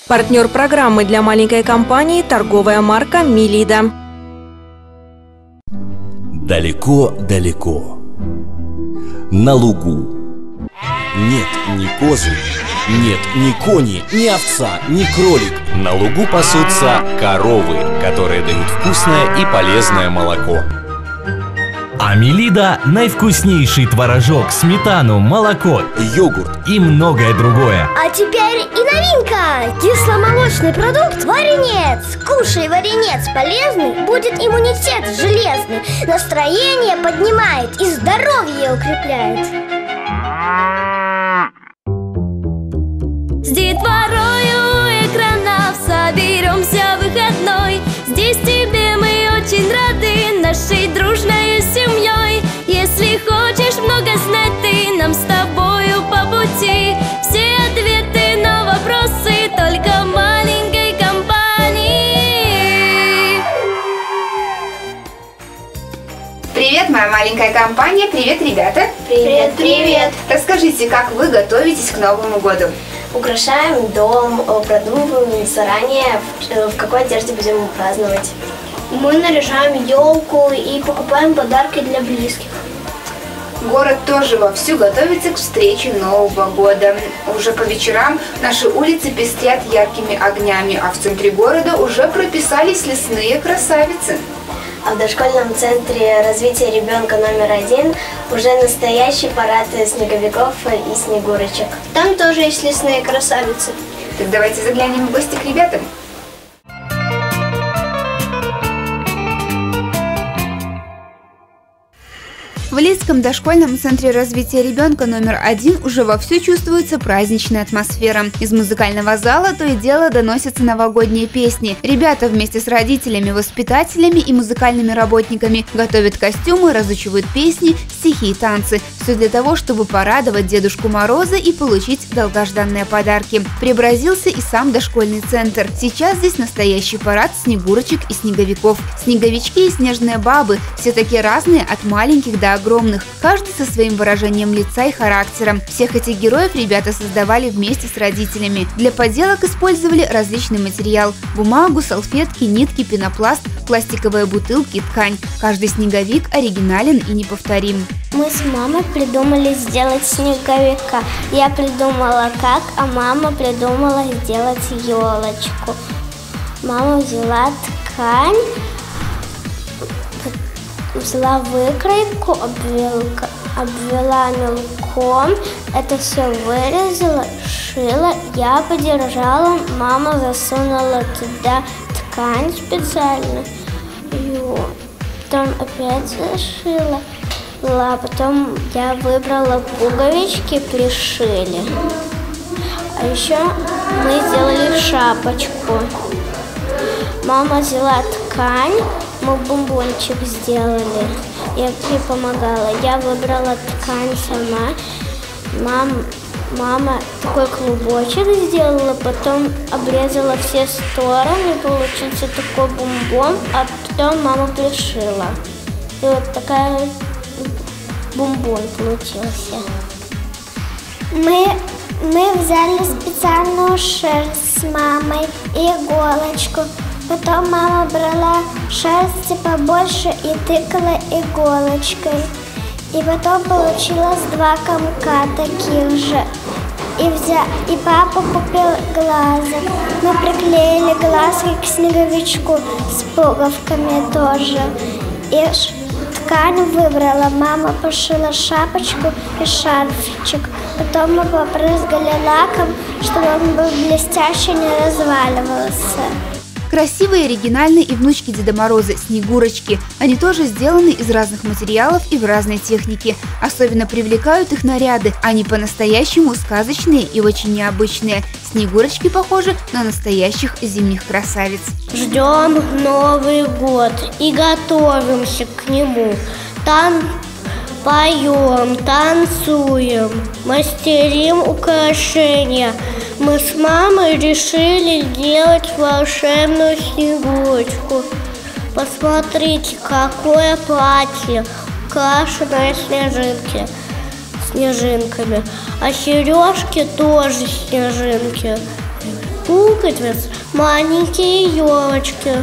Партнер программы для маленькой компании – торговая марка «Мелида». Далеко-далеко, на лугу. Нет ни козы, нет ни кони, ни овца, ни кролик. На лугу пасутся коровы, которые дают вкусное и полезное молоко. А Мелида – наивкуснейший творожок, сметану, молоко, Йогурт и многое другое. А теперь и новинка! Кисломолочный продукт варенец. Кушай варенец полезный, будет иммунитет железный. Настроение поднимает и здоровье укрепляет. С детворою экранов соберемся выходной. Здесь тебе мы очень рады, нашей дружной семьей. Если хочешь много знать, ты нам с тобою по пути. Все ответы на вопросы только в маленькой компании. Привет, моя маленькая компания! Привет, ребята! Привет, привет! Расскажите, как вы готовитесь к Новому году? Украшаем дом, продумываем заранее, в какой одежде будем праздновать. Мы наряжаем елку и покупаем подарки для близких. Город тоже вовсю готовится к встрече Нового года. Уже по вечерам наши улицы пестрят яркими огнями, а в центре города уже прописались лесные красавицы. А в дошкольном центре развития ребенка номер 1 уже настоящий парад снеговиков и снегурочек. Там тоже есть лесные красавицы. Так давайте заглянем в гости к ребятам. В Лидском дошкольном центре развития ребенка номер 1 уже вовсю чувствуется праздничная атмосфера. Из музыкального зала то и дело доносятся новогодние песни. Ребята вместе с родителями, воспитателями и музыкальными работниками готовят костюмы, разучивают песни, стихи и танцы. Все для того, чтобы порадовать Дедушку Мороза и получить долгожданные подарки. Преобразился и сам дошкольный центр. Сейчас здесь настоящий парад снегурочек и снеговиков. Снеговички и снежные бабы – все такие разные, от маленьких до огромных, каждый со своим выражением лица и характером. Всех этих героев ребята создавали вместе с родителями. Для поделок использовали различный материал – бумагу, салфетки, нитки, пенопласт, пластиковые бутылки, ткань. Каждый снеговик оригинален и неповторим. Мы с мамой придумали сделать снеговика. Я придумала как, а мама придумала сделать елочку. Мама взяла ткань, взяла выкройку, обвела мелком, это все вырезала, шила, я подержала, мама засунула туда ткань специально, и потом опять зашила, а потом я выбрала пуговички, пришили, а еще мы сделали шапочку. Мама взяла ткань, мы бомбончик сделали, я ей помогала. Я выбрала ткань сама, мама такой клубочек сделала, потом обрезала все стороны, получился такой бомбон, а потом мама пришила. И вот такая бомбон получился. Мы взяли специальную шерсть с мамой и иголочку. Потом мама брала шерсти побольше и тыкала иголочкой. И потом получилось 2 комка таких же. И папа купил глазок. Мы приклеили глазки к снеговичку с пуговками тоже. И ткань выбрала. Мама пошила шапочку и шарфичек. Потом мы побрызгали лаком, чтобы он был блестящий, не разваливался. Красивые, оригинальные и внучки Деда Мороза – снегурочки. Они тоже сделаны из разных материалов и в разной технике. Особенно привлекают их наряды. Они по-настоящему сказочные и очень необычные. Снегурочки похожи на настоящих зимних красавиц. Ждем Новый год и готовимся к нему. Поем, танцуем, мастерим украшения. Мы с мамой решили сделать волшебную снегурочку. Посмотрите, какое платье, украшенное снежинками. А сережки тоже снежинки. кукольниц, маленькие елочки.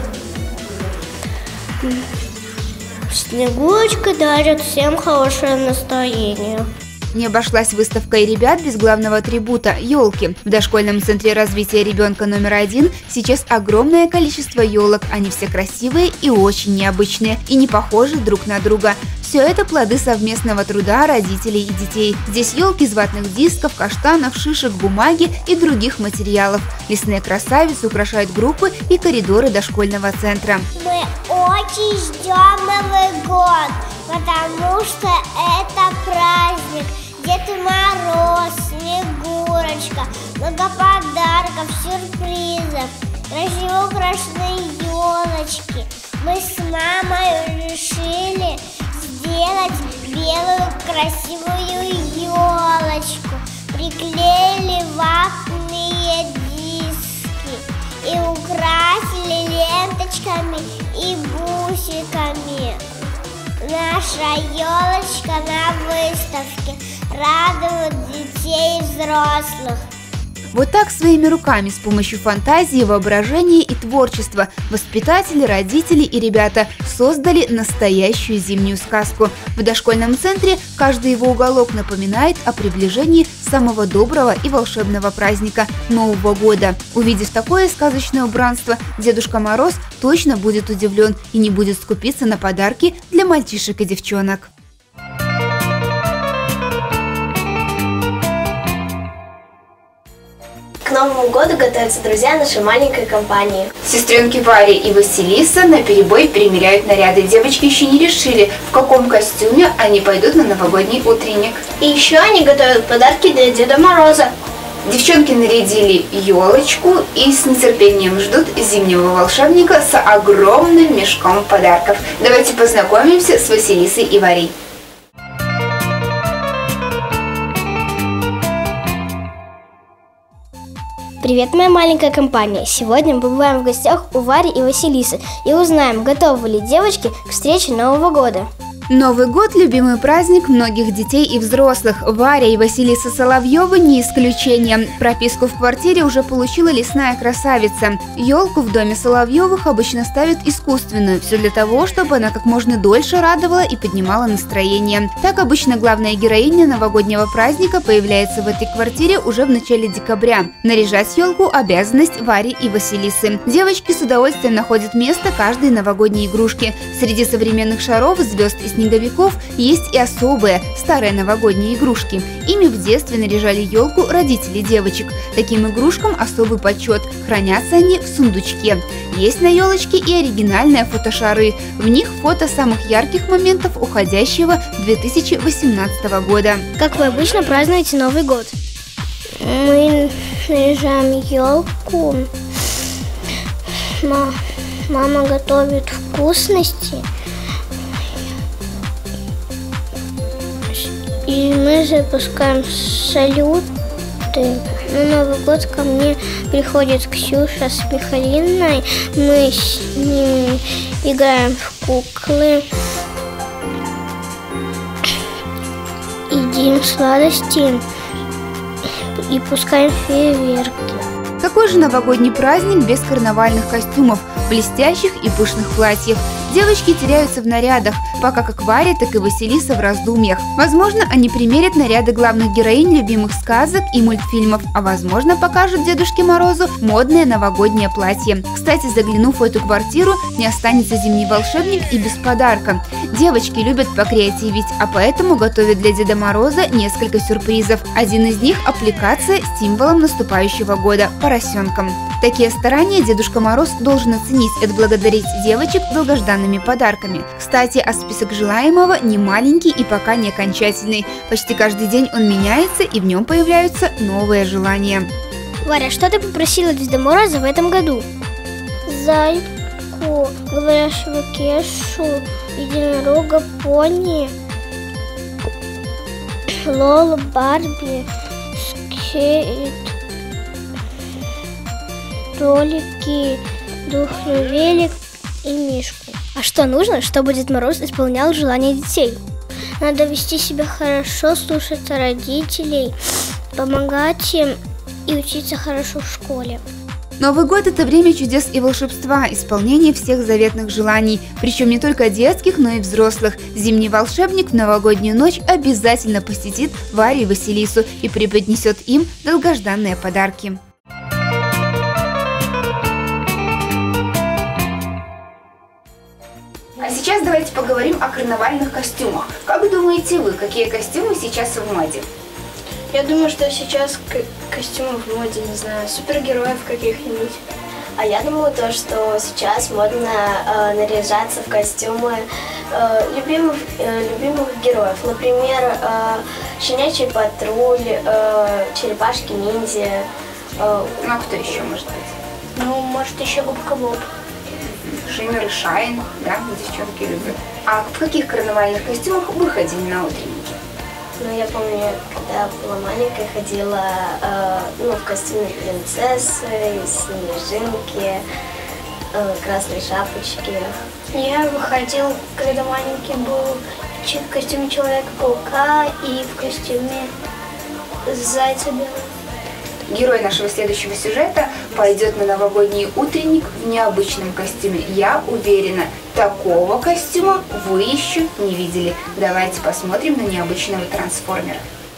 Снегурочка дарит всем хорошее настроение. Не обошлась выставка и ребят без главного атрибута – елки. В дошкольном центре развития ребенка номер 1 сейчас огромное количество елок. Они все красивые и очень необычные, и не похожи друг на друга. Все это плоды совместного труда родителей и детей. Здесь елки из ватных дисков, каштанов, шишек, бумаги и других материалов. Лесные красавицы украшают группы и коридоры дошкольного центра. Мы очень ждем Новый год, потому что это праздник. Дед Мороз, Снегурочка, много подарков, сюрпризов, красиво украшенные елочки. Мы с мамой решили сделать белую красивую елочку. Приклеили ватные диски и украсили ленточками и бусиками. Наша елочка на выставке радует детей и взрослых. Вот так своими руками, с помощью фантазии, воображения и творчества воспитатели, родители и ребята создали настоящую зимнюю сказку. В дошкольном центре каждый его уголок напоминает о приближении самого доброго и волшебного праздника – Нового года. Увидев такое сказочное убранство, Дедушка Мороз точно будет удивлен и не будет скупиться на подарки для мальчишек и девчонок. К Новому году готовятся друзья нашей маленькой компании. Сестренки Варя и Василиса наперебой примеряют наряды. Девочки еще не решили, в каком костюме они пойдут на новогодний утренник. И еще они готовят подарки для Деда Мороза. Девчонки нарядили елочку и с нетерпением ждут зимнего волшебника с огромным мешком подарков. Давайте познакомимся с Василисой и Варей. Привет, моя маленькая компания! Сегодня мы побываем в гостях у Вари и Василисы и узнаем, готовы ли девочки к встрече Нового года. Новый год – любимый праздник многих детей и взрослых. Варя и Василиса Соловьевы не исключение. Прописку в квартире уже получила лесная красавица. Елку в доме Соловьевых обычно ставят искусственную. Все для того, чтобы она как можно дольше радовала и поднимала настроение. Так обычно главная героиня новогоднего праздника появляется в этой квартире уже в начале декабря. Наряжать елку – обязанность Вари и Василисы. Девочки с удовольствием находят место каждой новогодней игрушки. Среди современных шаров, звезд и снеговиков есть и особые, старые новогодние игрушки. Ими в детстве наряжали елку родители девочек. Таким игрушкам особый почет. Хранятся они в сундучке. Есть на елочке и оригинальные фотошары. В них фото самых ярких моментов уходящего 2018 года. Как вы обычно празднуете Новый год? Мы наряжаем елку. Мама готовит вкусности. И мы запускаем салюты. На Новый год ко мне приходит Ксюша с Михалиной. Мы с ними играем в куклы, едим сладости и пускаем фейерверки. Какой же новогодний праздник без карнавальных костюмов, блестящих и пышных платьев? Девочки теряются в нарядах, пока как Варя, так и Василиса в раздумьях. Возможно, они примерят наряды главных героинь любимых сказок и мультфильмов, а возможно, покажут Дедушке Морозу модное новогоднее платье. Кстати, заглянув в эту квартиру, не останется зимний волшебник и без подарка. Девочки любят покреативить, а поэтому готовят для Деда Мороза несколько сюрпризов. Один из них – аппликация с символом наступающего года – поросенком. Такие старания Дедушка Мороз должен оценить и отблагодарить девочек долгожданными подарками. Кстати, а список желаемого не маленький и пока не окончательный. Почти каждый день он меняется, и в нем появляются новые желания. Варя, что ты попросила Деда Мороза в этом году? Зайку, говорящего Кешу, единорога Пони, Лолу, Барби, скейт, ролики, духлый велик и мишку. А что нужно, чтобы Дед Мороз исполнял желания детей? Надо вести себя хорошо, слушаться родителей, помогать им и учиться хорошо в школе. Новый год – это время чудес и волшебства, исполнения всех заветных желаний, причем не только детских, но и взрослых. Зимний волшебник в новогоднюю ночь обязательно посетит Варю и Василису и преподнесет им долгожданные подарки. А сейчас давайте поговорим о карнавальных костюмах. Как думаете вы, какие костюмы сейчас в моде? Я думаю, что сейчас костюмы в моде, не знаю, супергероев каких-нибудь. А я думаю, то, что сейчас модно наряжаться в костюмы любимых героев. Например, Щенячий патруль, Черепашки-ниндзя. Ну а кто еще может быть? Ну, может, еще Губка Боб. Шиммер и Шайн, да, девчонки любят. А в каких карнавальных костюмах вы ходили на утренники? Ну, я помню, когда была маленькая, ходила в костюме принцессы, снежинки, красной шапочки. Я выходил, когда маленький был, в костюме Человека-паука и в костюме Зайца белого. Герой нашего следующего сюжета пойдет на новогодний утренник в необычном костюме. Я уверена, такого костюма вы еще не видели. Давайте посмотрим на необычного трансформера.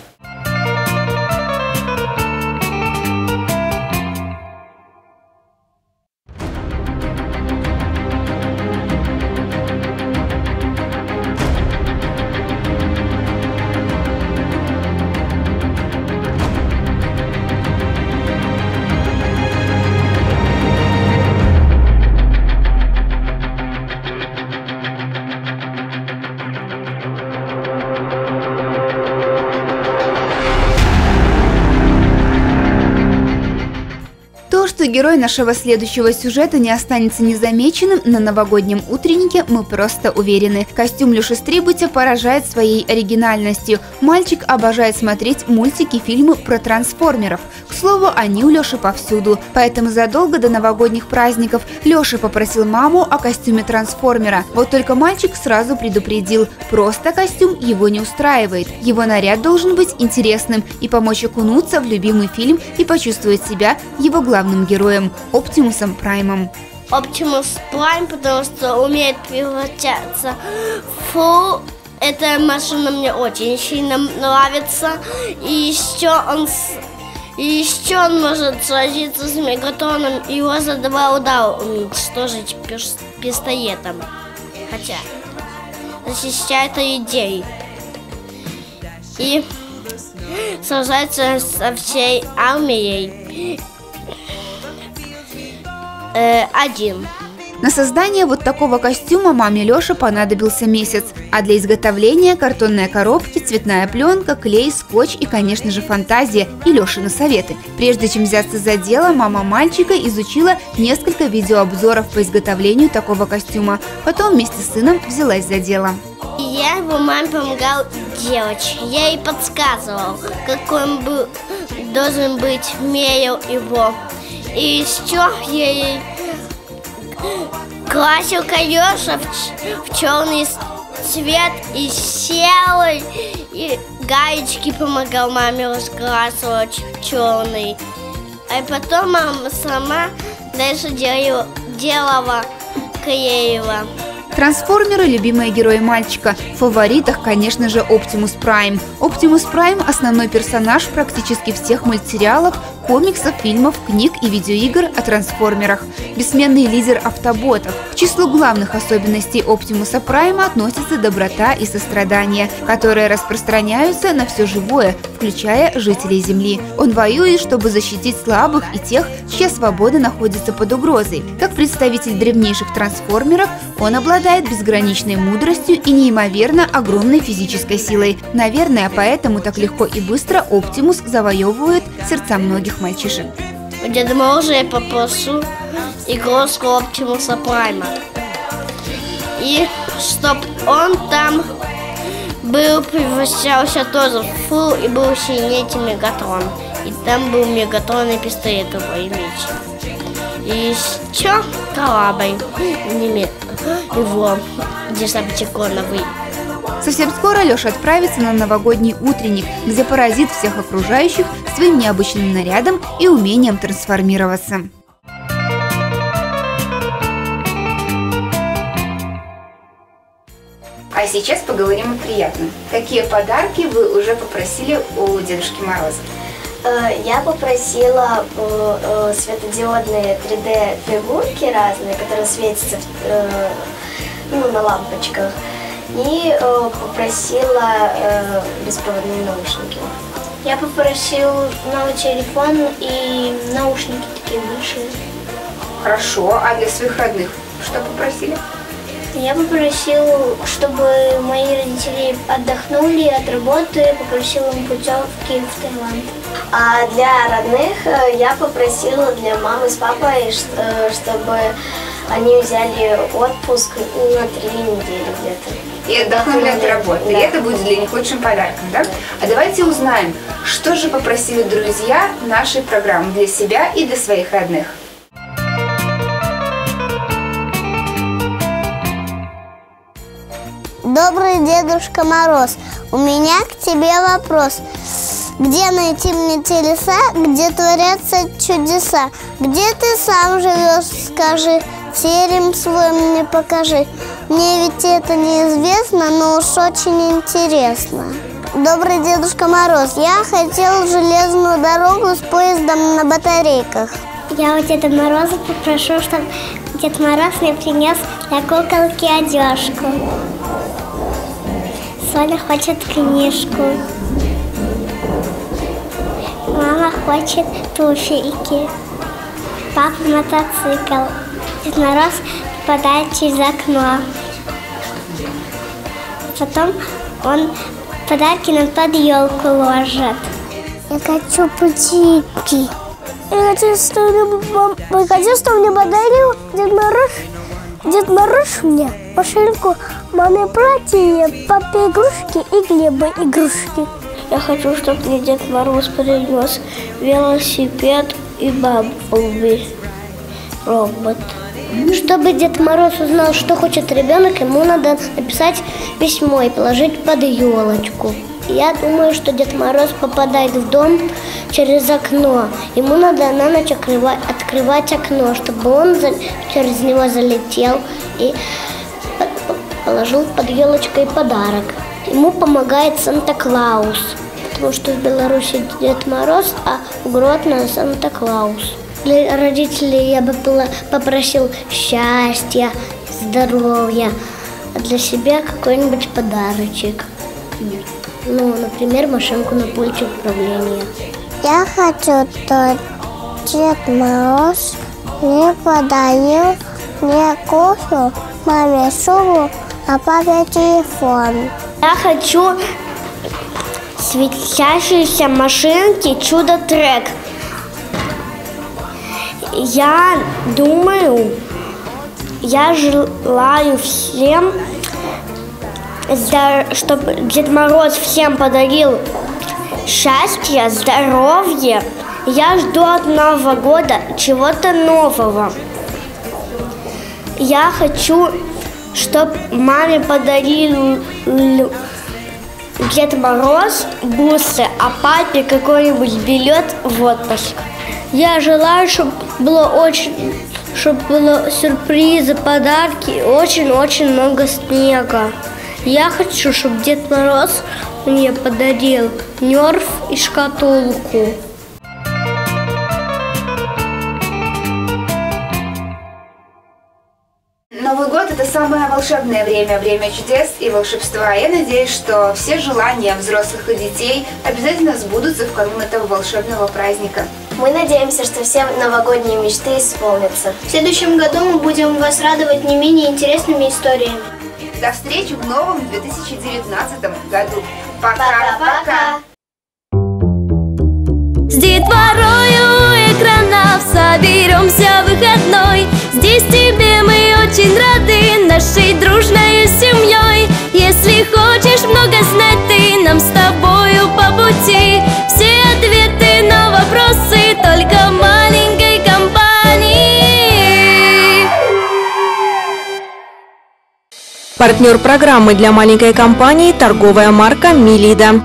Что герой нашего следующего сюжета не останется незамеченным на новогоднем утреннике, мы просто уверены. Костюм Лёши Стрибутя поражает своей оригинальностью. Мальчик обожает смотреть мультики, фильмы про трансформеров. К слову, они у Лёши повсюду. Поэтому задолго до новогодних праздников Лёша попросил маму о костюме трансформера. Вот только мальчик сразу предупредил: просто костюм его не устраивает. Его наряд должен быть интересным и помочь окунуться в любимый фильм и почувствовать себя его главным героем – Оптимусом Праймом. Оптимус Прайм, потому что умеет превращаться. Фу, эта машина мне очень сильно нравится. И еще он может сразиться с Мегатроном и его за 2 удара уничтожить пистолетом. Хотя защищает идеи. И сражается со всей армией. Один. На создание вот такого костюма маме Лёши понадобился месяц, а для изготовления картонные коробки, цветная пленка, клей, скотч и, конечно же, фантазия и Лёшины советы. Прежде чем взяться за дело, мама мальчика изучила несколько видеообзоров по изготовлению такого костюма. Потом вместе с сыном взялась за дело. Я его маме помогал делать. Я ей подсказывал, какой он должен быть, мерил его. И еще я ей красил колеса в черный цвет и серый, и гаечки помогал маме раскрасывать в черный. А потом мама сама дальше делала, клеила. Трансформеры – любимые герои мальчика. В фаворитах, конечно же, Оптимус Прайм. Оптимус Прайм – основной персонаж практически всех мультсериалов, комиксов, фильмов, книг и видеоигр о трансформерах. Бессменный лидер автоботов. К числу главных особенностей Оптимуса Прайма относятся доброта и сострадание, которые распространяются на все живое, включая жителей Земли. Он воюет, чтобы защитить слабых и тех, чья свобода находится под угрозой. Как представитель древнейших трансформеров, он обладает безграничной мудростью и неимоверно огромной физической силой. Наверное, поэтому так легко и быстро Оптимус завоевывает сердца многих мальчишек. У Деда Мороза я попрошу игрушку Оптимуса Прайма. И чтоб он там превращался тоже в фу и был сильнее, чем Мегатрон. И там был Мегатрон и пистолет его меч. И еще корабль его десептиконовый. Совсем скоро Лёша отправится на новогодний утренник, где поразит всех окружающих своим необычным нарядом и умением трансформироваться. А сейчас поговорим о приятном. Какие подарки вы уже попросили у Дедушки Мороза? Я попросила светодиодные 3D-фигурки разные, которые светятся на лампочках. И попросила беспроводные наушники. Я попросил новый телефон и наушники такие большие. Хорошо. А для своих родных что попросили? Я попросил, чтобы мои родители отдохнули от работы, попросил им путевки в Таиланд. А для родных я попросила для мамы с папой, чтобы они взяли отпуск на 3 недели где-то. И отдохнули от работы. Да. И это будет для них лучшим подарком, да? А давайте узнаем, что же попросили друзья нашей программы для себя и для своих родных. Добрый Дедушка Мороз, у меня к тебе вопрос. Где найти мне телеса, где творятся чудеса? Где ты сам живешь, скажи, терем свой мне покажи. Мне ведь это неизвестно, но уж очень интересно. Добрый Дедушка Мороз, я хотел железную дорогу с поездом на батарейках. Я у Деда Мороза попрошу, чтобы Дед Мороз мне принес для куколки одежку. Соня хочет книжку. Мама хочет туфельки. Папа мотоцикл. Дед Мороз попадает через окно. Потом он подарки нам под елку ложит. Я хочу птички. Я хочу, что мне подарил Дед Мороз. Дед Мороз мне машинку, маме платье, папе игрушки и Глебу игрушки. Я хочу, чтобы мне Дед Мороз принес велосипед и Бамблби робот. Чтобы Дед Мороз узнал, что хочет ребенок, ему надо написать письмо и положить под елочку. Я думаю, что Дед Мороз попадает в дом через окно. Ему надо на ночь открывать окно, чтобы он через него залетел и положил под елочкой подарок. Ему помогает Санта-Клаус, потому что в Беларуси Дед Мороз, а в Гродно Санта-Клаус. Для родителей я бы попросил счастья, здоровья, а для себя какой-нибудь подарочек. Например, машинку на пульте управления. Я хочу, что Дед Мороз мне подарил мне кофе, маме шубу, а папе телефон. Я хочу светящиеся машинки Чудо-трек. Я думаю, я желаю всем, чтобы Дед Мороз всем подарил счастье, здоровье. Я жду от Нового года чего-то нового. Я хочу, чтобы маме подарил Дед Мороз бусы, а папе какой-нибудь билет в отпуск. Я желаю, чтобы было сюрпризы, подарки, очень-очень много снега. Я хочу, чтобы Дед Мороз мне подарил нерф и шкатулку. Новый год – это самое волшебное время, время чудес и волшебства. Я надеюсь, что все желания взрослых и детей обязательно сбудутся в канун этого волшебного праздника. Мы надеемся, что все новогодние мечты исполнятся. В следующем году мы будем вас радовать не менее интересными историями. До встречи в новом 2019 году. Пока-пока! С детворою экранов соберемся в выходной. Здесь тебе мы очень рады, нашей дружной семьей. Если хочешь много знать, ты нам с тобою по пути. Все ответы на вопросы только маленькой компании. Партнер программы для маленькой компании – торговая марка «Милида».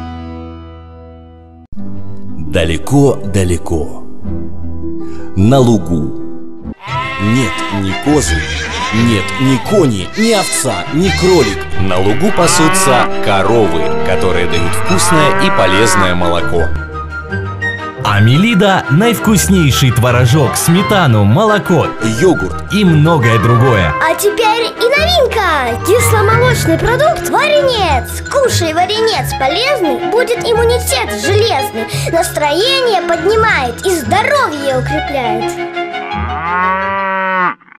Далеко-далеко, на лугу, нет ни козы, Нет ни кони, ни овца, ни кролик. На лугу пасутся коровы, которые дают вкусное и полезное молоко. Амелида – найвкуснейший творожок, сметану, молоко, йогурт и многое другое. А теперь и новинка! Кисломолочный продукт варенец. Кушай варенец полезный, будет иммунитет железный. Настроение поднимает и здоровье укрепляет.